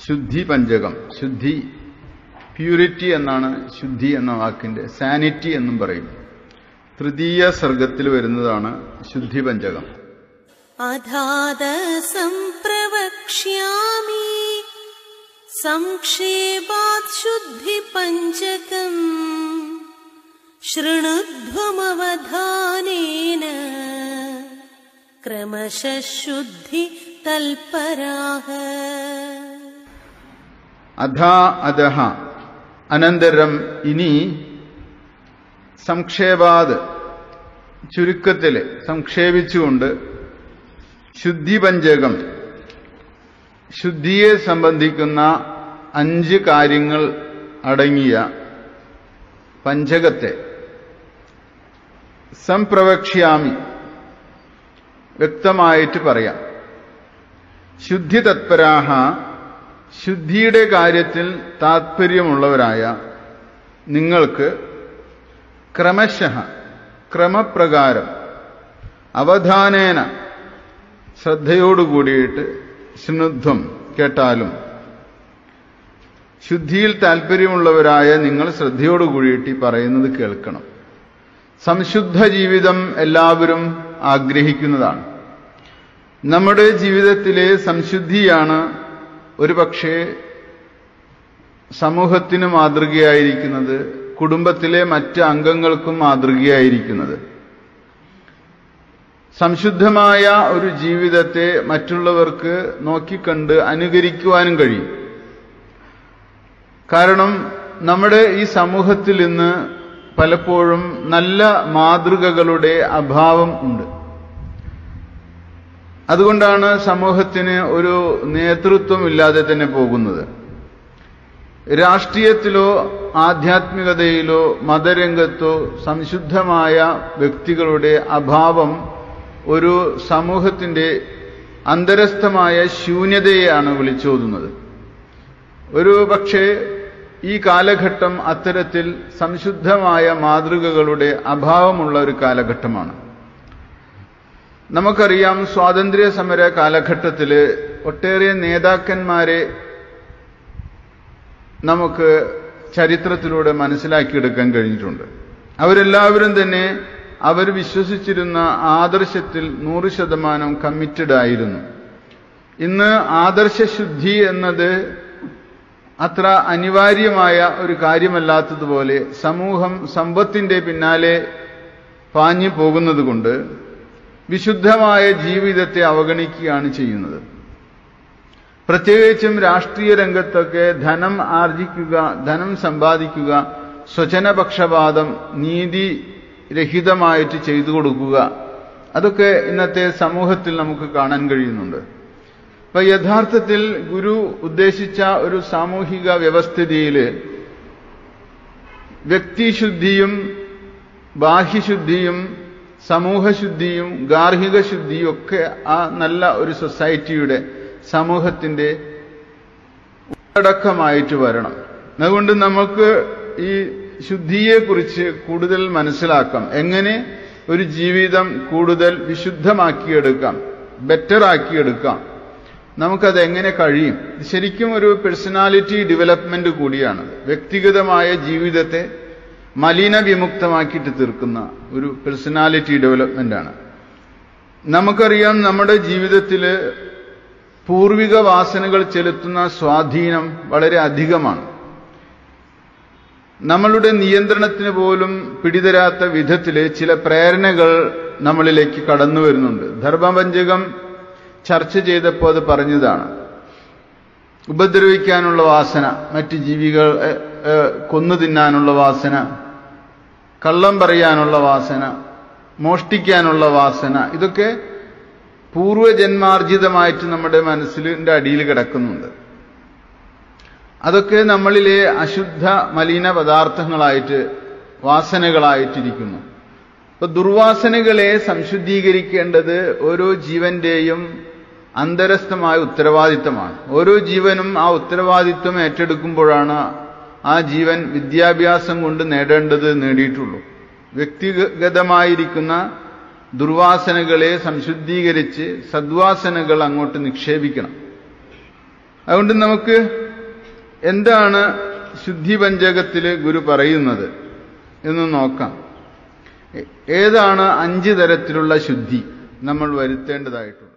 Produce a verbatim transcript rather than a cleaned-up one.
ശുദ്ധി പഞ്ചകം. ശുദ്ധി, പ്യൂരിറ്റി എന്നാണ് ശുദ്ധി എന്ന വാക്കിന്റെ. സാനിറ്റി എന്നും പറയും. തൃതീയ സർഗത്തിൽ വരുന്നതാണ് ശുദ്ധി പഞ്ചകം. അധാത സംപ്രവക്ഷ്യാമി സംക്ഷേപാത് ശുദ്ധി പഞ്ചകം ശൃണുധ്വമവധാനേന ക്രമശഃ ശുദ്ധി തൽപരാഃ. അധാ അധഃ അനന്തരം ഇനി സംക്ഷേപാത് ചുരുക്കത്തില് സംക്ഷേപിച്ചുകൊണ്ട് ശുദ്ധി പഞ്ചകം, ശുദ്ധിയെ സംബന്ധിക്കുന്ന അഞ്ച് കാര്യങ്ങൾ അടങ്ങിയ പഞ്ചകത്തെ സംപ്രവക്ഷ്യാമി വ്യക്തമായിട്ട് പറയാം. ശുദ്ധി തത്പരാഹ, ശുദ്ധിയുടെ കാര്യത്തിൽ താത്പര്യമുള്ളവരായ നിങ്ങൾക്ക് ക്രമശഃ ക്രമപ്രകാരം അവധാനേന ശ്രദ്ധയോടുകൂടിയിട്ട് ശൃണുധ്വം കേട്ടാലും, ശുദ്ധിയിൽ താല്പര്യമുള്ളവരായ നിങ്ങൾ ശ്രദ്ധയോടുകൂടിയിട്ട് ഈ പറയുന്നത് കേൾക്കണം. സംശുദ്ധ ജീവിതം എല്ലാവരും ആഗ്രഹിക്കുന്നതാണ്. നമ്മുടെ ജീവിതത്തിലെ സംശുദ്ധിയാണ് ഒരു പക്ഷേ സമൂഹത്തിന് മാതൃകയായിരിക്കുന്നത്, കുടുംബത്തിലെ മറ്റ് അംഗങ്ങൾക്കും മാതൃകയായിരിക്കുന്നത്. സംശുദ്ധമായ ഒരു ജീവിതത്തെ മറ്റുള്ളവർക്ക് നോക്കിക്കണ്ട് അനുകരിക്കുവാനും കഴിയും. കാരണം നമ്മുടെ ഈ സമൂഹത്തിൽ ഇന്ന് പലപ്പോഴും നല്ല മാതൃകകളുടെ അഭാവം ഉണ്ട്. അതുകൊണ്ടാണ് സമൂഹത്തിന് ഒരു നേതൃത്വം ഇല്ലാതെ തന്നെ പോകുന്നത്. രാഷ്ട്രീയത്തിലോ ആധ്യാത്മികതയിലോ മതരംഗത്തോ സംശുദ്ധമായ വ്യക്തികളുടെ അഭാവം ഒരു സമൂഹത്തിന്റെ അന്തരസ്ഥമായ ശൂന്യതയെയാണ് വിളിച്ചോതുന്നത്. ഒരു പക്ഷേ ഈ കാലഘട്ടം അത്തരത്തിൽ സംശുദ്ധമായ മാതൃകകളുടെ അഭാവമുള്ള ഒരു കാലഘട്ടമാണ്. നമുക്കറിയാം, സ്വാതന്ത്ര്യ സമര കാലഘട്ടത്തിൽ ഒട്ടേറെ നേതാക്കന്മാരെ നമുക്ക് ചരിത്രത്തിലൂടെ മനസ്സിലാക്കിയെടുക്കാൻ കഴിഞ്ഞിട്ടുണ്ട്. അവരെല്ലാവരും തന്നെ അവർ വിശ്വസിച്ചിരുന്ന ആദർശത്തിൽ നൂറ് ശതമാനം കമ്മിറ്റഡ് ആയിരുന്നു. ഇന്ന് ആദർശശുദ്ധി എന്നത് അത്ര അനിവാര്യമായ ഒരു കാര്യമല്ലാത്തതുപോലെ സമൂഹം സമ്പത്തിന്റെ പിന്നാലെ പാഞ്ഞു പോകുന്നതുകൊണ്ട് വിശുദ്ധമായ ജീവിതത്തെ അവഗണിക്കുകയാണ് ചെയ്യുന്നത്. പ്രത്യേകിച്ചും രാഷ്ട്രീയ രംഗത്തൊക്കെ ധനം ആർജിക്കുക, ധനം സമ്പാദിക്കുക, സ്വജനപക്ഷപാതം, നീതി രഹിതമായിട്ട് ചെയ്തു കൊടുക്കുക, അതൊക്കെ ഇന്നത്തെ സമൂഹത്തിൽ നമുക്ക് കാണാൻ കഴിയുന്നുണ്ട്. അപ്പൊ യഥാർത്ഥത്തിൽ ഗുരു ഉദ്ദേശിച്ച ഒരു സാമൂഹിക വ്യവസ്ഥിതിയിൽ വ്യക്തിശുദ്ധിയും ബാഹ്യശുദ്ധിയും സമൂഹശുദ്ധിയും ഗാർഹിക ശുദ്ധിയും ഒക്കെ ആ നല്ല ഒരു സൊസൈറ്റിയുടെ സമൂഹത്തിന്റെ ഉള്ളടക്കമായിട്ട് വരണം. അതുകൊണ്ട് നമുക്ക് ഈ ശുദ്ധിയെക്കുറിച്ച് കൂടുതൽ മനസ്സിലാക്കാം. എങ്ങനെ ഒരു ജീവിതം കൂടുതൽ വിശുദ്ധമാക്കിയെടുക്കാം, ബെറ്റർ ആക്കിയെടുക്കാം, നമുക്കത് എങ്ങനെ കഴിയും. ശരിക്കും ഒരു പേഴ്സണാലിറ്റി ഡെവലപ്മെന്റ് കൂടിയാണ്. വ്യക്തിഗതമായ ജീവിതത്തെ മലിന വിമുക്തമാക്കിയിട്ട് തീർക്കുന്ന ഒരു പേഴ്സണാലിറ്റി ഡെവലപ്മെന്റ് ആണ്. നമുക്കറിയാം, നമ്മുടെ ജീവിതത്തിൽ പൂർവിക വാസനകൾ ചെലുത്തുന്ന സ്വാധീനം വളരെ അധികമാണ്. നമ്മളുടെ നിയന്ത്രണത്തിന് പോലും പിടിതരാത്ത വിധത്തില് ചില പ്രേരണകൾ നമ്മളിലേക്ക് കടന്നു വരുന്നുണ്ട്. ധർമ്മപഞ്ചകം ചർച്ച ചെയ്തപ്പോൾ അത് പറഞ്ഞതാണ്. ഉപദ്രവിക്കാനുള്ള വാസന, മറ്റ് ജീവികൾ കൊന്നു തിന്നാനുള്ള വാസന, കള്ളം പറയാനുള്ള വാസന, മോഷ്ടിക്കാനുള്ള വാസന, ഇതൊക്കെ പൂർവജന്മാർജിതമായിട്ട് നമ്മുടെ മനസ്സിന്റെ അടിയിൽ കിടക്കുന്നുണ്ട്. അതൊക്കെ നമ്മളിലെ അശുദ്ധ മലിന പദാർത്ഥങ്ങളായിട്ട്, വാസനകളായിട്ടിരിക്കുന്നു. അപ്പൊ ദുർവാസനകളെ സംശുദ്ധീകരിക്കേണ്ടത് ഓരോ ജീവന്റെയും അന്തരസ്ഥമായ ഉത്തരവാദിത്തമാണ്. ഓരോ ജീവനും ആ ഉത്തരവാദിത്വം ഏറ്റെടുക്കുമ്പോഴാണ് ആ ജീവൻ വിദ്യാഭ്യാസം കൊണ്ട് നേടേണ്ടത് നേടിയിട്ടുള്ളൂ. വ്യക്തിഗതമായിരിക്കുന്ന ദുർവാസനകളെ സംശുദ്ധീകരിച്ച് സദ്വാസനകൾ അങ്ങോട്ട് നിക്ഷേപിക്കണം. അതുകൊണ്ട് നമുക്ക് എന്താണ് ശുദ്ധി പഞ്ചകത്തിൽ ഗുരു പറയുന്നത് എന്ന് നോക്കാം. ഏതാണ് അഞ്ച് തരത്തിലുള്ള ശുദ്ധി നമ്മൾ വരുത്തേണ്ടതായിട്ടുള്ളത്?